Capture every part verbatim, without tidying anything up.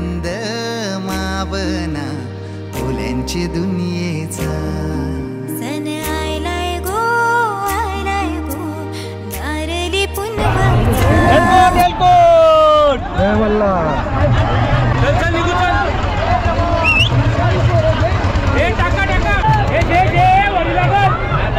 आनंद मावना फुलांची दुनियेचा सन आयलाय गो आयलाय गो नारली पुनवाचा जय मल्हार चल निघू चल ए टाका टाका ए दे दे वडिला बघ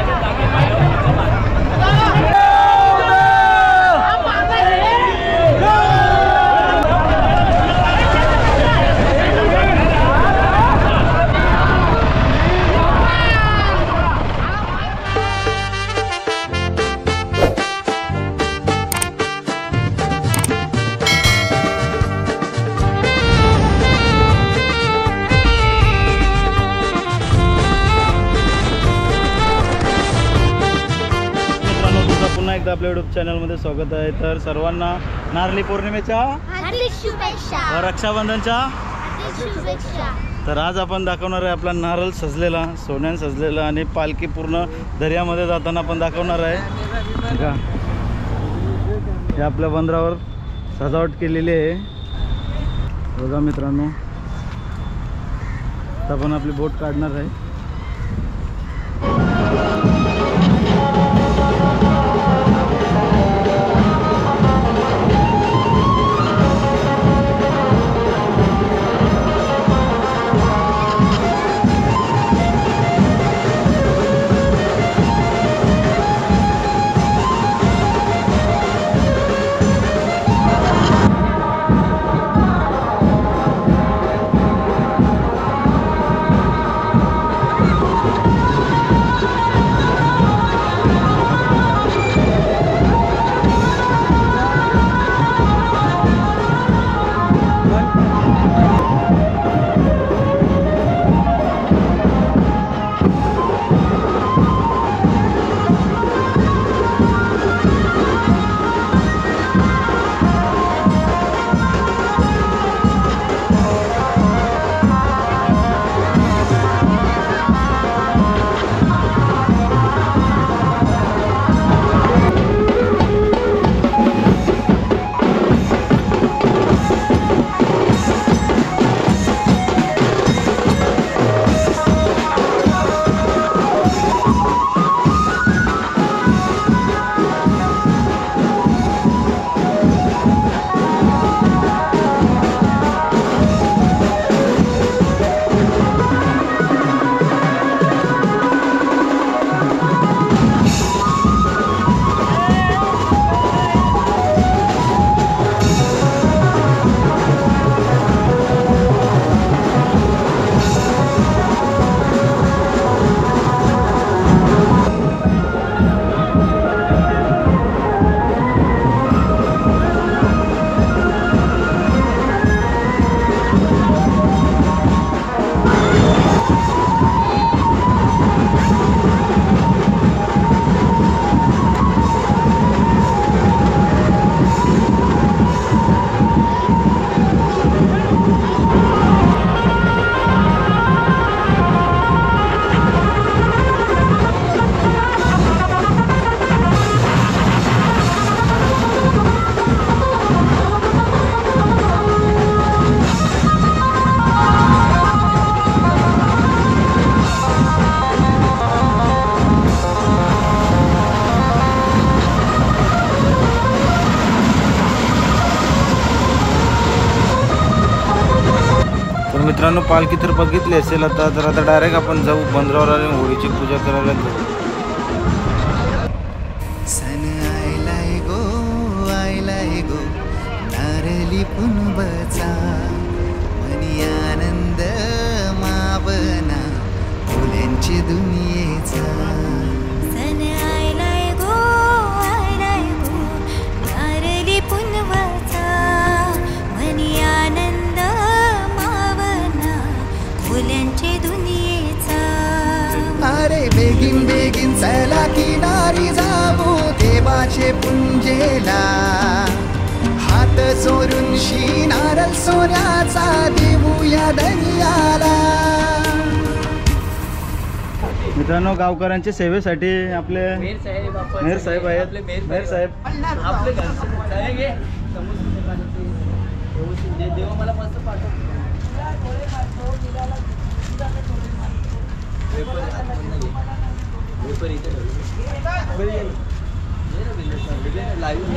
आपल्या यूट्यूब चॅनलमध्ये स्वागत आहे। तर सर्वांना नारळी पौर्णिमेच्या हार्दिक शुभेच्छा व रक्षाबंधनच्या हार्दिक शुभेच्छा। तर आज आपण दाखवणार आहे आपला नारळ सजलेला, सोन्याने सजलेला आणि पालखी पूर्ण दर्यामध्ये जाताना आपण दाखवणार आहे का हे आपल्या बंदरावर सजावट केलेली आहे बघा मित्रांनो। आता आपण आपली बोट काढणार आहे। मित्रांनो पालखी तर बघितली असेल आता, तर आता डायरेक्ट आपण जाऊ बंदरावर आणि होळीची पूजा करायला जाऊ। सन आयलाय गो आयलाय गो नारळी पुनवाचा मनी आनंद मावना फुलांची दुनियेचा सन आयलाय गो आयलाय गो नारली पुनवाचा मनी आनंद मावना फुलांची दुनियेचा। अरे बेगीन बेगीन चला किनारी जाऊ देवाचे पुंजेला हात चोरून शी नारळ सोन्याचा देऊया दर्याला। मित्रांनो गावकऱ्यांच्या सेवेसाठी आपले मेयर साहेब आहेत। मेयर साहेब आपले देवा मला मस्त पाठव. पेपर पेपर इथे लाईव्ह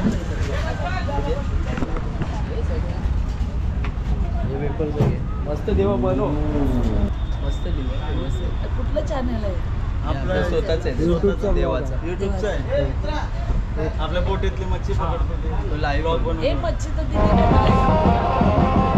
मस्त देवा बनव. मस्त लिहिलं. कुठलं चॅनल आहे? आपलं स्वतःच आहे, स्वतःचा देवाचा युट्यूबचं आहे. आपल्या बोटीतली मच्छी पकडतो ते लाईव्ह बनव. एक मच्छी तर दिली नाही मला.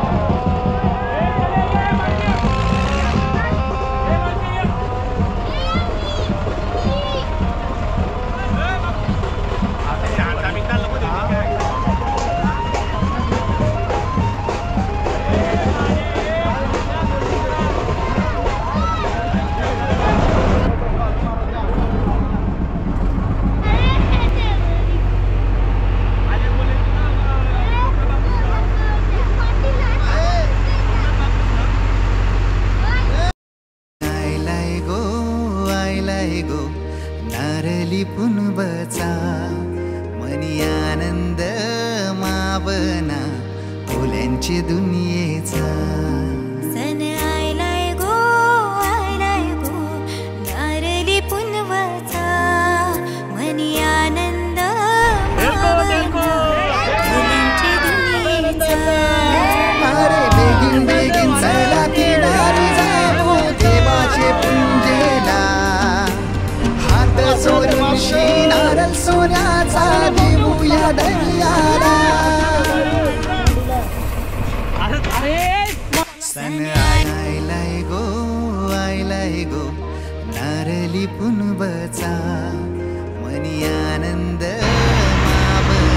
नारली पुनबचा मनी आनंद मावना फुल्यांची दुनियेचा. सन आयलाय गो आयलाय गो नारली पुनवचा मनी आनंद मावना फुलांची दुनियेचा. अरे बेगीन बेगीन चला किनारी जाऊ देवाचे पुंजेला. हात सोडून नारळ सोन्याचा देऊया दर्याला. सन आयलाय गो आयलाय गो नारली पुनबचा मनी आनंद मावना.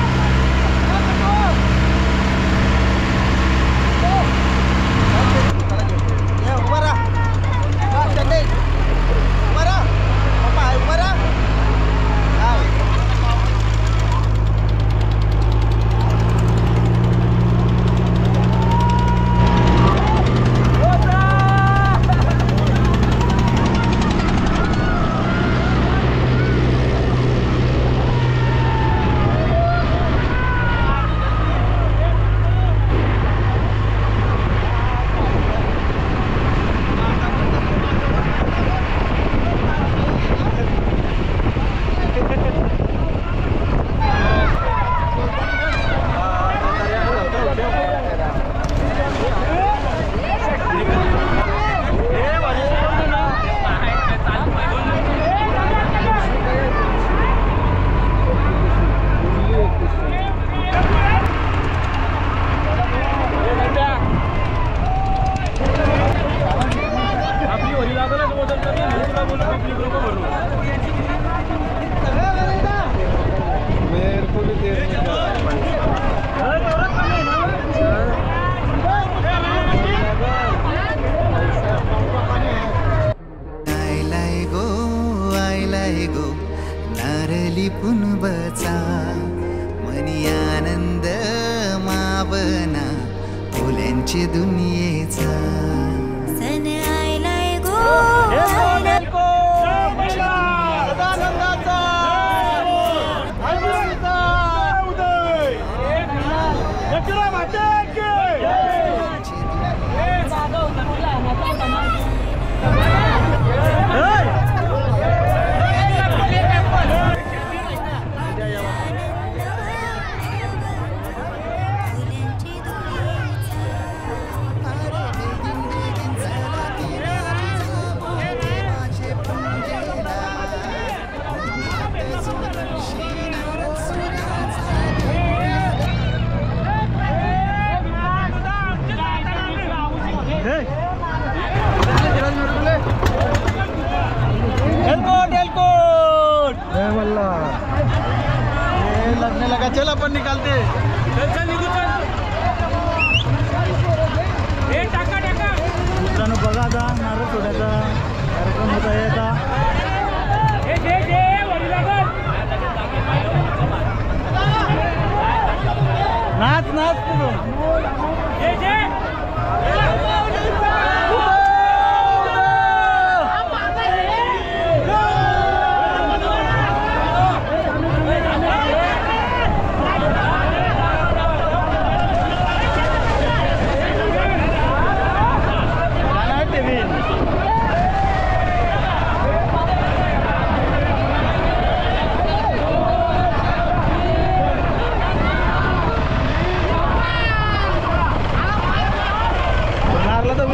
नारली पुनबचा मनी आनंद मावना फुल्यांची दुनियेचा. सन आयलाय गो आयलाय गो लगने लगा. चल अपन निकालते. मित्रांनो बघा आता नारळ सोडायचा कार्यक्रम होत आहे आता. नाच नाच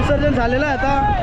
विसर्जन झालेलं आहे आता.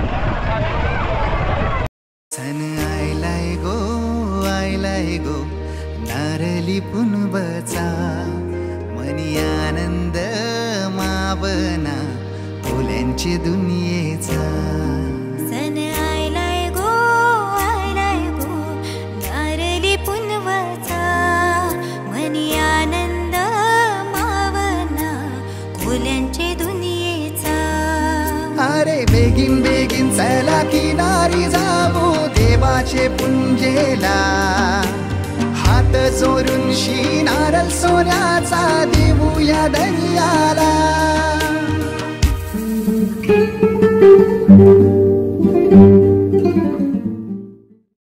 सण आयलाय गो आयलाय गो नारली पुनवचा मनी आनंद मावना फुलांची दुनियेचा. सण आयलाय गो आयलाय गो नारली पुनवचा मनी आनंद मावना फुलांची दुनियेचा. अरे बेगीन बेगीन चला किनारी जाऊ देवाचे पुंजेला हात चोरून शी नारळ सोन्याचा देऊया दर्याला.